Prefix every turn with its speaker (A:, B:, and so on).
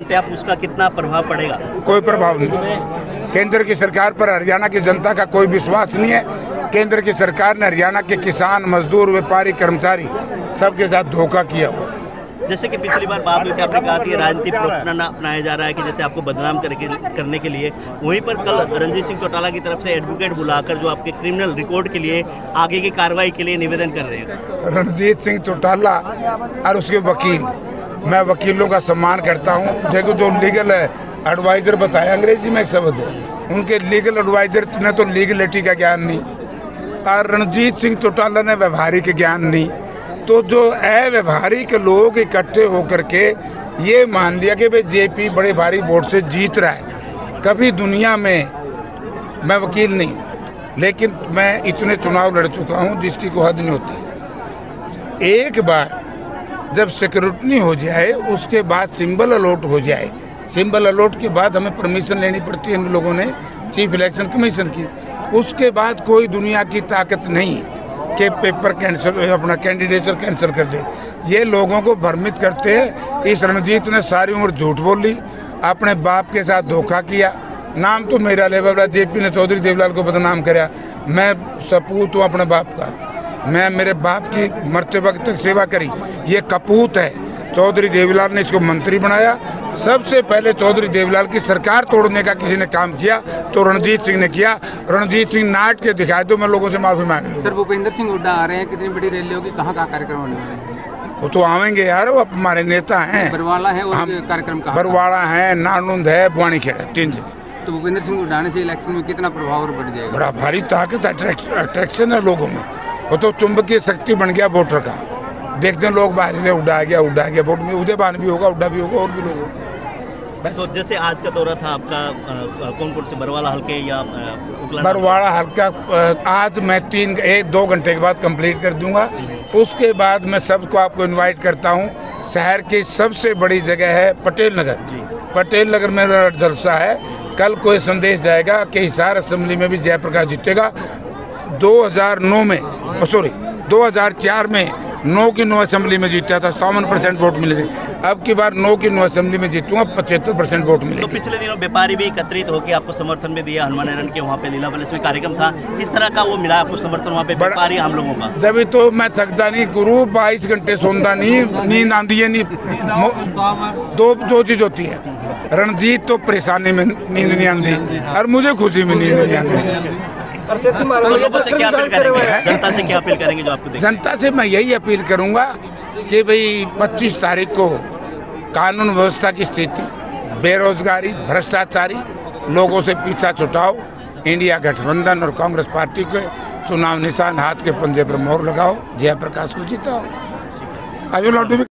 A: आप उसका कितना प्रभाव पड़ेगा?
B: कोई प्रभाव नहीं। केंद्र की सरकार पर हरियाणा की जनता का कोई विश्वास नहीं है। केंद्र की सरकार ने हरियाणा के किसान, मजदूर, व्यापारी, कर्मचारी सबके साथ धोखा किया हुआ।
A: जैसे कि पिछली बार बात हुई थी, आपने कहा कि राजनीतिक प्रवचन अपनाया जा रहा है कि जैसे आपको बदनाम करने के लिए। वहीं पर कल रणजीत सिंह चौटाला की तरफ से एडवोकेट बुलाकर जो आपके क्रिमिनल रिकॉर्ड के लिए आगे की कार्रवाई के लिए निवेदन कर रहे हैं।
B: रणजीत सिंह चौटाला और उसके वकील, मैं वकीलों का सम्मान करता हूँ। देखो जो लीगल एडवाइजर बताया, अंग्रेजी में एक शब्द है, उनके लीगल एडवाइजर ने तो लीगलिटी का ज्ञान नहीं और रणजीत सिंह चौटाला ने व्यवहारिक ज्ञान नहीं। तो जो अव्यवहारिक लोग इकट्ठे होकर के ये मान लिया कि भाई जेपी बड़े भारी वोट से जीत रहा है। कभी दुनिया में, मैं वकील नहीं लेकिन मैं इतने चुनाव लड़ चुका हूँ जिसकी कोई हद नहीं होती। एक बार जब सिक्योरिटी हो जाए उसके बाद सिंबल अलॉट हो जाए, सिंबल अलॉट के बाद हमें परमिशन लेनी पड़ती है इन लोगों ने चीफ इलेक्शन कमीशन की। उसके बाद कोई दुनिया की ताकत नहीं कि पेपर कैंसिल, अपना कैंडिडेचर कैंसिल कर दे। ये लोगों को भ्रमित करते हैं। इस रणजीत ने सारी उम्र झूठ बोली, अपने बाप के साथ धोखा किया। नाम तो मेरा लेवल, जेपी ने चौधरी देवलाल को बदनाम कराया। मैं सपूत हूँ अपने बाप का, मैं मेरे बाप की मरते वक्त तक सेवा करी। ये कपूत है। चौधरी देवलाल ने इसको मंत्री बनाया। सबसे पहले चौधरी देवलाल की सरकार तोड़ने का किसी ने काम किया तो रणजीत सिंह ने किया। रणजीत सिंह नाट के दिखाए तो मैं लोगों से माफी मांग लूँ।
A: सर, भूपेंद्र सिंह हुड्डा आ रहे हैं, कितनी बड़ी रैली होगी, कहाँ कार्यक्रम होने वाले हैं?
B: वो तो आवेंगे यार, वो हमारे नेता हैं।
A: बरवाला है और कार्यक्रम का
B: बरवाड़ा है, नानुंद है, बुआनीखेड़ है, 3 जगह।
A: तो भूपेंद्र सिंह हुड्डा से इलेक्शन में कितना प्रभाव और बढ़ जाएगा?
B: बड़ा भारी ताकत, अट्रैक्शन है लोगों में। वो तो चुंबकीय शक्ति बन गया वोटर का। देखते हैं लोग बाजरे उड़ा गया वोट में। उदयबान भी होगा, उड्डा भी होगा और भी लोग होगा।
A: तो जैसे आज का दौरा था आपका, कौन से बरवाला हल्के या
B: बरवाड़ा हल्का आज मैं 1-2 घंटे के बाद कंप्लीट कर दूंगा। उसके बाद मैं सबको आपको इनवाइट करता हूं। शहर की सबसे बड़ी जगह है पटेल नगर। पटेल नगर में मेरा जलसा है। कल कोई संदेश जाएगा कि हिसार असेंबली में भी जयप्रकाश जीतेगा। 2004 में 9 की 9 असेंबली में जीता था, 57% वोट मिले थे। अब की बार 9 की 9 असेंबली में जीतूंगा, 75% वोट मिले।
A: तो पिछले दिनों व्यापारी भी एकत्रित होकर आपको समर्थन भी दिया। हनुमान एरन के वहाँ पे लीला पैलेस में कार्यक्रम था, इस तरह का वो मिला आपको समर्थन वहाँ पे व्यापारी आम लोगों का?
B: जब तो मैं थकता नहीं गुरु, 22 घंटे सोता नहीं, नींद आती है नहीं। दो चीज होती है, रणजीत तो परेशानी में नींद नहीं आती और मुझे खुशी में नींद नहीं आती।
A: तो लोगों से क्या अपील करेंगे, जनता से क्या अपील करेंगे जो आपको देखें?
B: जनता से मैं यही अपील करूंगा कि भाई 25 तारीख को कानून व्यवस्था की स्थिति, बेरोजगारी, भ्रष्टाचारी लोगों से पीछा छुटाओ। इंडिया गठबंधन और कांग्रेस पार्टी के चुनाव निशान हाथ के पंजे पर मोहर लगाओ। जयप्रकाश को जिताओ।